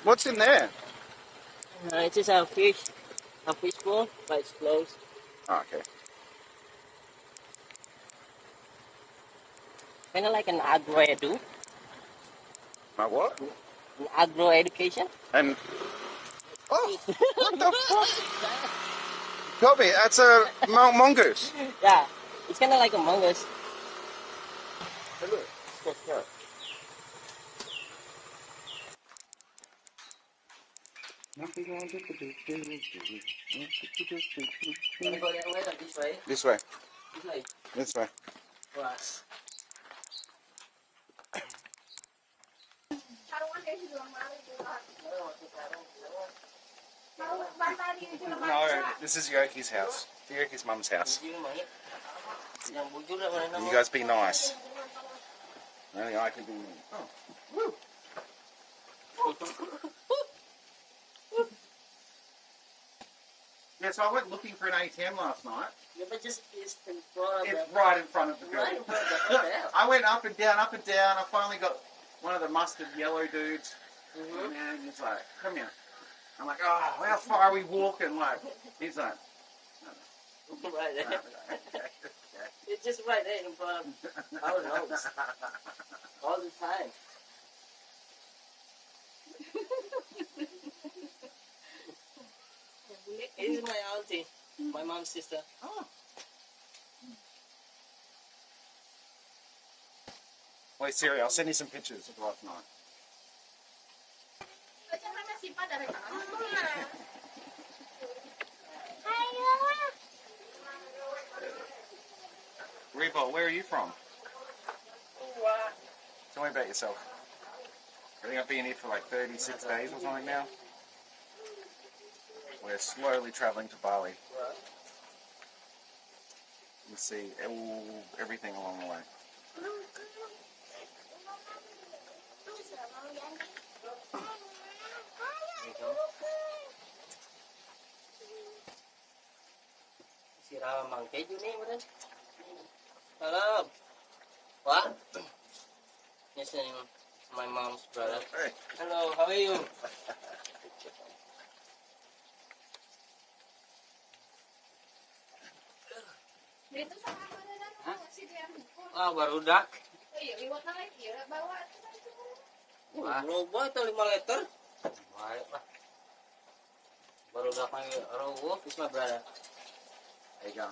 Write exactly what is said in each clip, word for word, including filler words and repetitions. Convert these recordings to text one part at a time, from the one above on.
What's in there? Uh, it's just a fish, a fish bowl, but it's closed. Oh, okay. Kind of like an agro edu, My what? an agro education. And oh, what the fuck? Toby, that's a mon- mongoose. Yeah, it's kind of like a mongoose. Hey, look. What's that? Nothing wrong with the Wanna go that way or this way? This way. This way. This way. Right. No, this is Yoki's house. Yoki's mum's house. Yang bujur dah mana You guys be nice. Only I can be mean. Oh. Woo. Yeah, so I went looking for an A T M last night. Yeah, but just it's in front of It's the, right in front of the right building. in front of the hotel. I went up and down, up and down. I finally got one of the mustard yellow dudes. Mhm. And he's like, come here. I'm like, oh, how far are we walking? Like, he's like, Right there. It's just right there in front of our nose. All the time. This is my auntie, my mom's sister. oh. Wait, Siri, I'll send you some pictures of last night. Reba, where are you from? Tell me about yourself. I think I've been here for like thirty-six days or something now. We're slowly travelling to Bali. You see all, everything along the way. Sira mang keju nih, bener. Hello. What? Yes, um, my mom's brother. Hey. Hello, how are you? Ah, barudak. Wah, robo itu lima liter. Baik lah. Barudak my robo is my brother. There you go.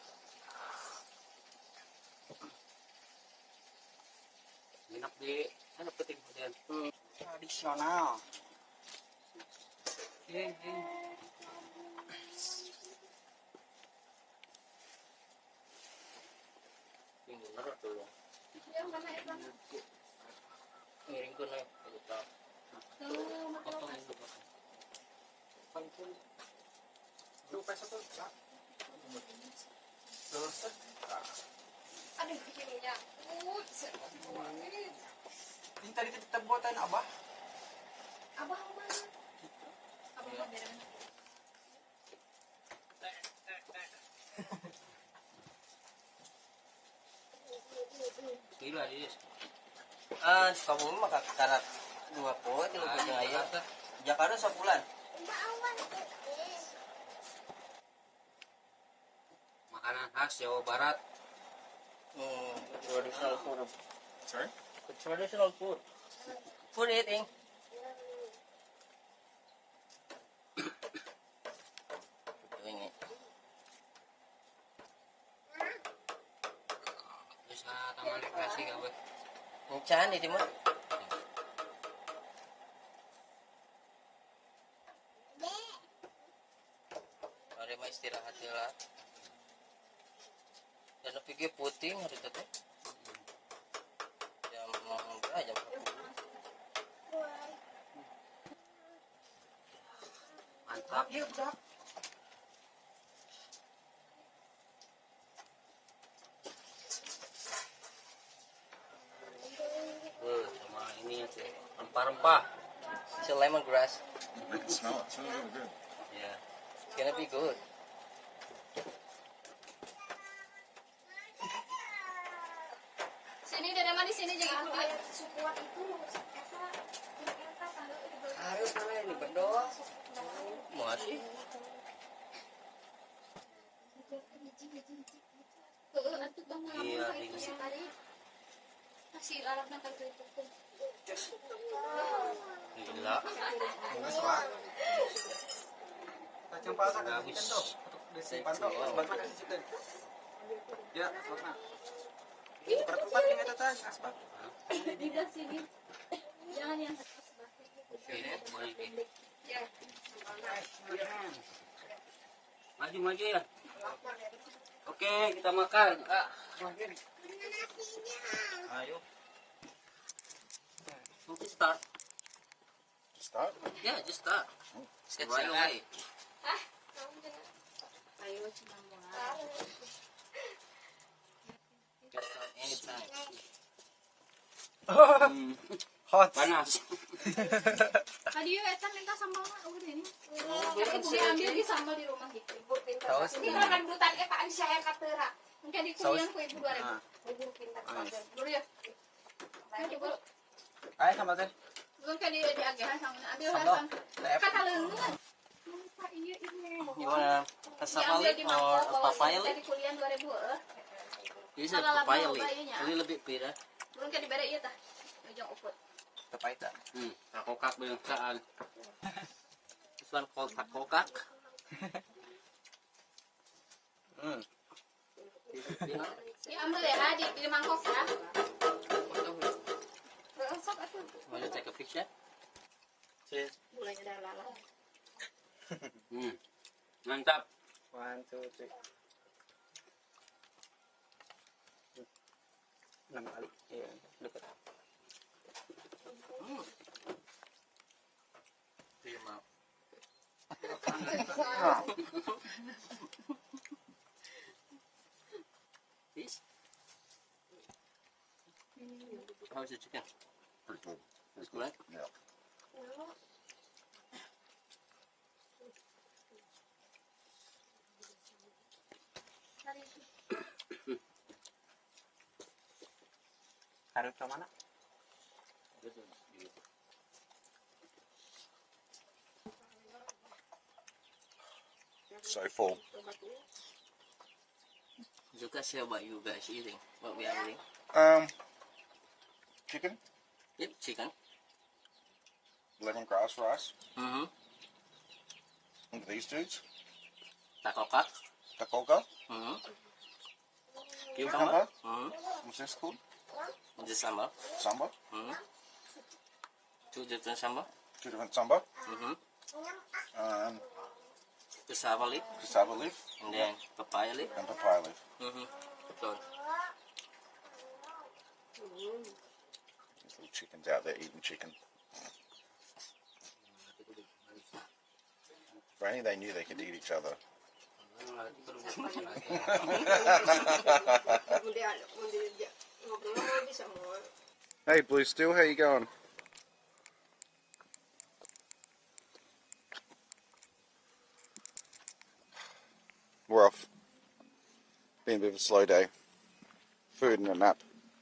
Enak di, ano peting mo din? Tradisional. Eh, eh. Tinggal naruh dulu. Ngiring ko na yun. Potong yung lupa. Pangkul. Lupa sa tulsa. Aduh, ininya. Yung tadi kita buatan abah. Abah mana? Abah mana? Gila, Dis. Ah, kamu mah kakak dua poe tilu kucing ayam. Jakarta sebulan. Makanan khas Jawa Barat. Hmm, traditional food. Sorry? Traditional food. Food eating. Doing it. Terus na taman rekreasi ka ba? Chan itu mah. Hari mah istirahat lah. Dan pikir puting hari tadi. Jam berapa? Jam sepuluh. Mantap. Yuk, Cak. Uh, sama ini sih rempah-rempah. It's a lemongrass. I can smell it. It's really, really good. Yeah, it's gonna be good. Sini dari mana di sini jadi ikuti. Sukuat itu. Harus Awas. Iya, Masih alat nakal itu. Gila. Kacang pasar kan tuh. Disimpan tuh. Asbaknya kasih chicken. Ya, asbaknya. Perempat yang ada tadi asbak. Di sini. Jangan yang Ini boleh. ya. Maju maju ya. Oke, kita makan. Ah. Ayo. Oke, start. Start. Yeah, just start. Get right away. Ah, kamu jangan. Ayo cuma mau. Just start anytime. Hmm. Hot. Panas. Tadi yuk Eta minta sambalnya udah ini. Ibu diambil di sambal di rumah gitu. Ibu pintar. Saus. Ini kan kan brutal Eta di saya katera. Mungkin di kuliah ku ibu dua ribu. Ibu pintar sambil. Dulu ya. Ayo ibu. Ayo sama teh. Belum kan di di agehan sama ambil Sambal. langsung. Kata leungeun. Lupa iya ibu. You wanna cassava leaf or papaya leaf? Di kuliah dua ribu eh. This is papaya leaf. A little bit bitter. Belum kan dibere ieu tah. Ujung uput. Tepaita. Hmm, takokak bangsaan. This one called takokak. Hmm. Diambil ya di di mangkok ya. Sok atuh. Want to take a picture? Cheers. Gulanya dah lalang. Hmm, mantap. One, two, three. Enam kali. Iya, dekat. Hmm. Terima. This? How's the chicken? Pretty good. It's good, right? Yeah. Harus ke mana? This is beautiful. So full. You guys share what you guys eating, what we are eating. Um, chicken, Yep, chicken. lemongrass rice. Mm-hmm. And these dudes, Takokak. takoka, Mm-hmm. cucumber. Mm-hmm. What's this called? This sambal. Samba. Mm-hmm. Two different sambal. Two different samba. Mm-hmm. Um, Cassava leaf. cassava leaf And then papaya leaf. and papaya leaf. Mm-hmm. So, These little chickens out there eating chicken. If only they knew they could eat each other. Hey, Blue Steel, how you going? We're off. Been a bit of a slow day. Food and a nap.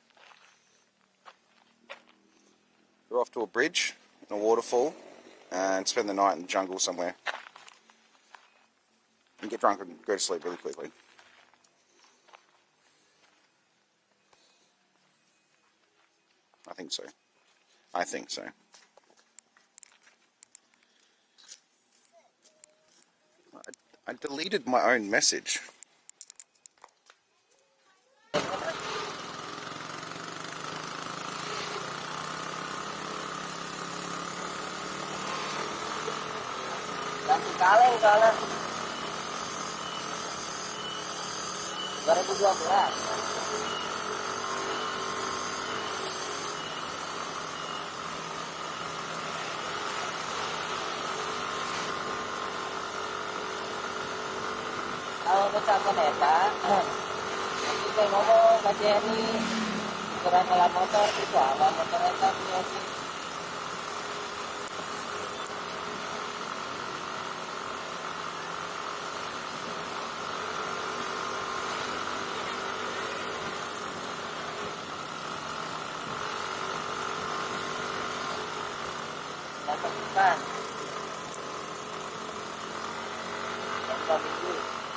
We're off to a bridge and a waterfall and spend the night in the jungle somewhere. And get drunk and go to sleep really quickly. I think so. I think so. I, I deleted my own message. ganti kaleng soalnya. dua ribu dua belas. Kalau misalkan eta, kita ngomong ke Jenny, keren dalam motor itu apa motor eta dia sih. Bukan. berapa minggu.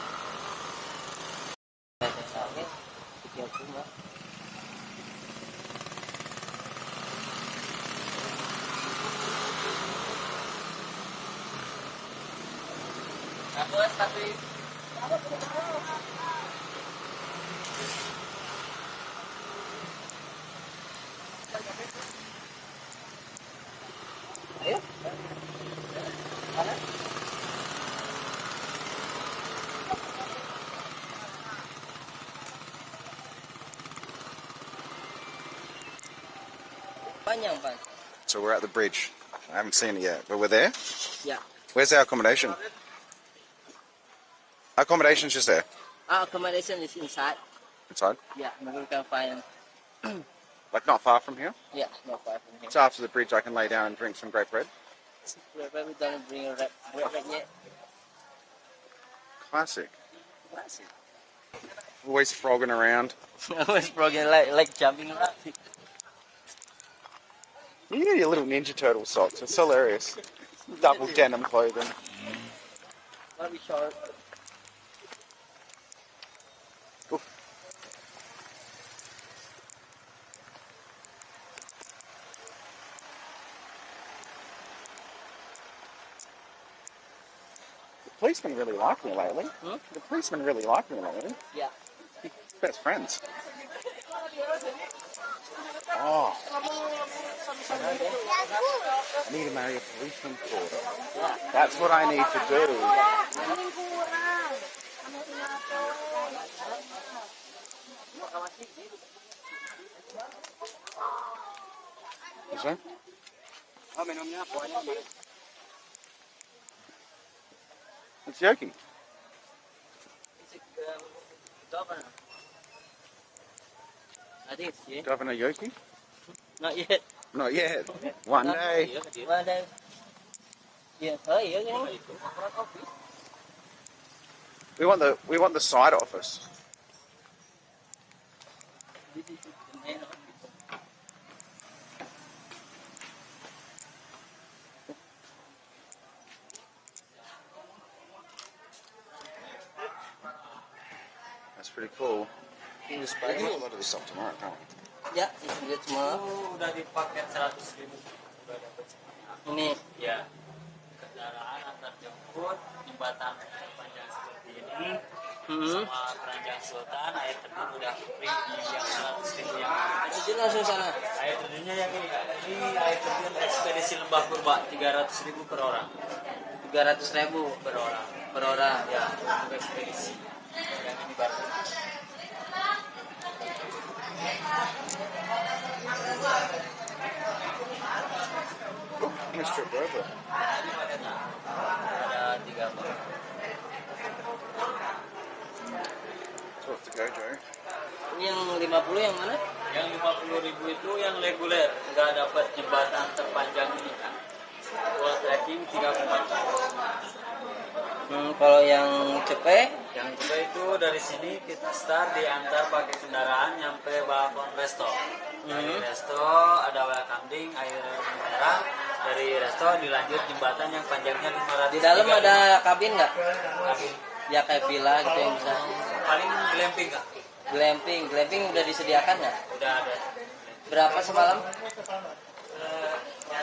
Sampai tiga puluh. Aku tapi ayo mana panjang pan. So we're at the bridge. I haven't seen it yet, but we're there. Yeah. Where's our accommodation? Our accommodation's just there. Our accommodation is inside. Inside. Yeah, maybe we can find. Like not far from here. Yeah, not far from here. So after the bridge I can lay down and drink some grape bread. But we don't bring a bread right yet. Classic. Classic. Always frogging around. Always broken, like like jumping around. You need your little Ninja Turtle socks. It's hilarious. Double denim clothing. Might be short. Oof. The policeman really like me lately. Hmm? The policeman really like me lately. Yeah. Best friends. Oh, I need to marry a policeman's daughter. Yeah. That's what I need to do. Is that? Oh, minumnya kuahnya gimana? It's Yoki. Is it um, governor? I think it's yeah. Governor Yoki? Not yet. Not yet. One Not day. yet. One day. Yeah. Oh yeah. Yeah. We want the we want the side office. This is the main office. That's pretty cool. We can do a lot of this stuff tomorrow, can't we? Ya, itu dia semua. Udah dipakai seratus ribu. Udah dapat. Ini Ya, kendaraan antar jemput, jembatan panjang seperti ini, hmm. sama keranjang sultan, air terjun udah free di yang seratus ribu yang ini. Itu langsung sana. Air terjunnya yang ini, ini air terjun ekspedisi lembah purba tiga ratus ribu per orang. tiga ratus ribu Per orang. per orang. Ya, untuk ekspedisi. Yang ini baru. Let's trip over. Ada tiga orang. So what's the go, Joe? Ini yang lima puluh yang mana? Yang lima puluh ribu itu yang reguler, nggak dapat jembatan terpanjang ini kan. Buat trekking tiga puluh empat. Hmm, kalau yang cepet Yang kedua itu dari sini kita start diantar pakai kendaraan nyampe Balkon Resto. Dari Hmm. Resto ada welcome drink, air merah. Dari Resto dilanjut jembatan yang panjangnya lima ratus. di dalam ada kabin nggak? kabin. Ya kayak villa gitu yang bisa. Paling glamping nggak? Glamping, glamping udah disediakan nggak? Udah ada. Berapa semalam? Eh,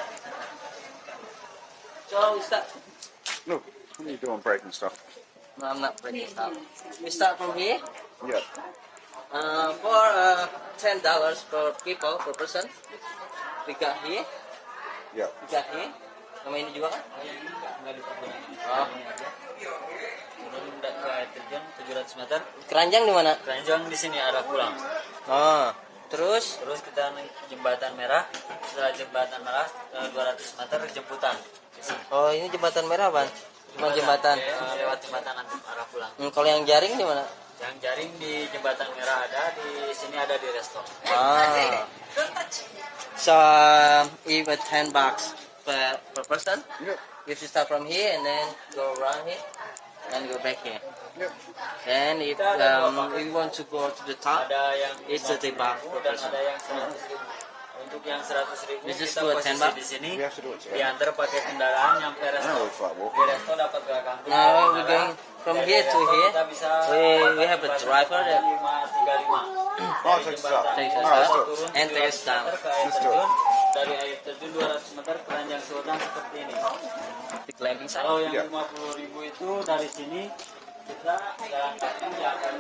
So we start. Look, what are you doing breaking stuff? No, I'm not breaking stuff. We start from here. Yeah. Uh, for uh, ten dollars per people per person. We got here. Yeah. We got here. Sama ini juga kan? nggak diperbolehkan. Oh. Ini aja. Kemudian udah ke air terjun tujuh ratus meter. Keranjang di mana? Keranjang di sini arah pulang. Oh. Terus Terus kita naik jembatan merah. Setelah jembatan merah eh, dua ratus meter jemputan. Di sini. oh ini jembatan merah Bang. Cuma jembatan. Eh, lewat jembatan nanti arah pulang. Hmm, kalau yang jaring di mana? Yang jaring di jembatan merah ada, di sini ada di resto. Ah. So um, if a ten bucks per per person, Yep. if you start from here and then go around here and go back here. Yep. And if um, if you want to go to the top, Ada yang it's thirty bucks per dan person. ada yang seratus ribu. Ini untuk yang seratus ribu This is kita for posisi ten bucks? di sini. We have to do it together. Diantar pakai kendaraan nyampe I know resto. it's like Di walking. resto dapat ke kantin. Now we're going from Dari here to resto here. kita bisa We- we have a jembatan driver there. lima tiga lima. Oh, take us up. Take us No, let's up. do it. Turun And take us tujuh ratus down. meter ke air Let's do it. terjun. Dari air terjun dua ratus meter ke ranjang sultan seperti ini. The glamping side. Kalau yang Iya. lima puluh ribu itu dari sini kita jalan kaki ya akan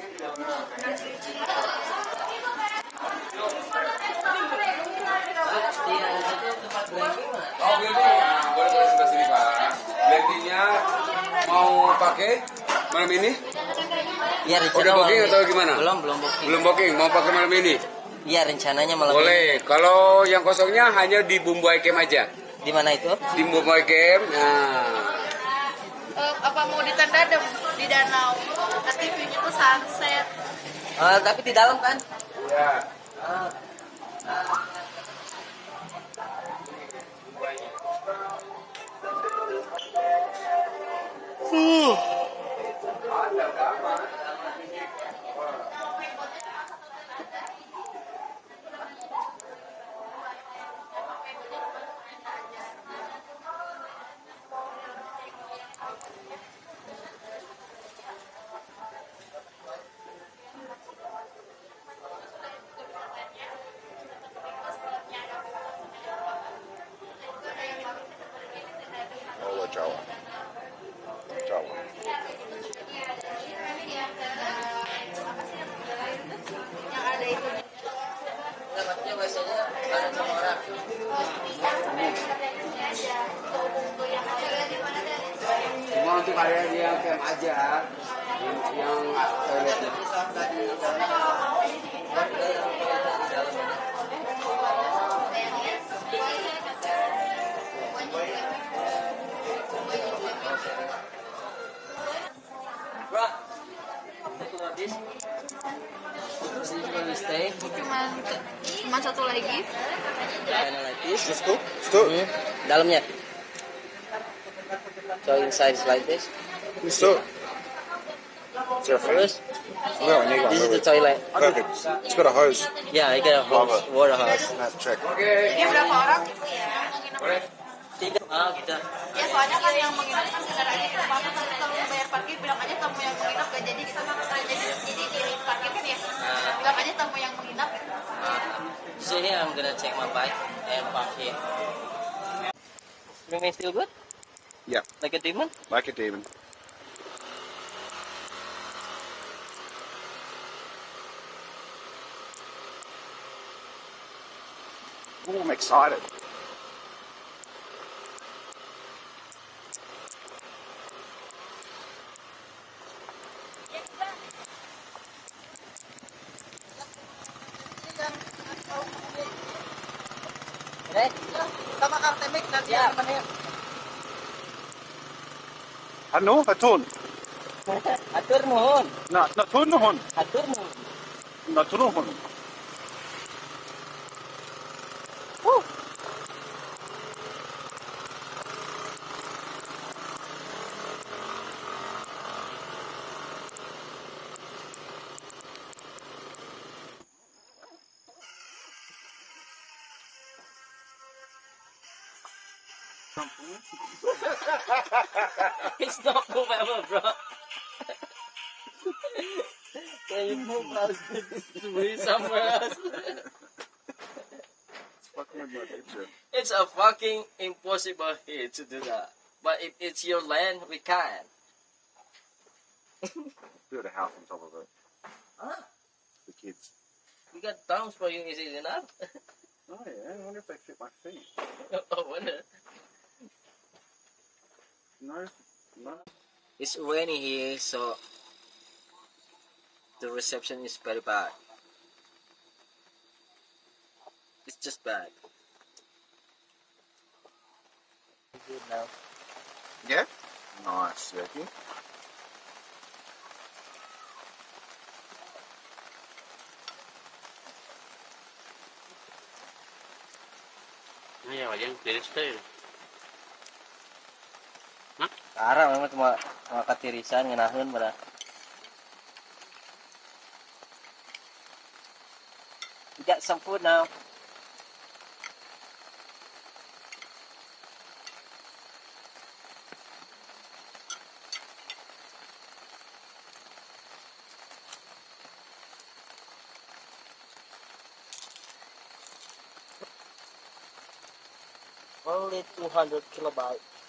Oh, glamping. Boleh boleh sebelah sini, Pak. Glampingnya mau pakai malam ini? Ya, rencana Udah booking malam atau ini. gimana? Belum, belum booking. Belum booking, mau pakai malam ini? Iya, rencananya malam ini. Boleh. Kalau yang kosongnya hanya di Bumbuai Camp aja. Di mana itu? Di Bumbuai Camp. Nah, Eh, apa mau di tenda dem di danau? Nanti view-nya tuh sunset. Ah, tapi di dalam kan? ya. Oh, Jawa. Jawa. Yang ada itu. Dapatnya biasanya bareng sama orang. Cuma untuk kalian yang camp aja, yang toiletnya. Bro, take a look at this. This is where we stay. Cuman cuman satu lagi. Kind of like this. Let's go. Let's do it. Hmm. Dalamnya. So inside is like this. Let's do it. Is there a Terus, No, I need one. this is the Wait, toilet. wait. Perfect. It's got a hose. Yeah, I got a Love hose, it. water hose. Let's check. Ini berapa orang? Tiga. Ah, kita. Ya soalnya kan yang menginap kan kendaraannya itu banget, nanti kalau mau bayar parkir bilang aja tamu yang menginap gak jadi kita jadi jadi di parkir kan ya. Bilang aja tamu yang menginap. So here I'm gonna take my bike and park here. Swimming still good? Yeah, Like a demon? like a demon. Oh, I'm excited. Okay. Sama Artemik nanti Ya. temennya. Ano? Hatun? Atur nuhun. Na, natunuhon. Atur nuhun. Natunuhon. It's not move ever, bro. Can you move us to be somewhere else? Fucking with my picture. It's a fucking impossible here to do that. But if it's your land, we can. Build a house on top of it. Ah, The kids. we got thumbs for you. Is it enough? Oh yeah, I wonder if they fit my feet. I wonder. No, no. It's rainy here, so the reception is very bad. It's just bad. Good now. Yeah? Nice, Jackie. Nah, ya wajan tiris teh. Sekarang memang cuma cuma katirisan ngenaheun pada. We got some food now. Only two hundred kilobyte.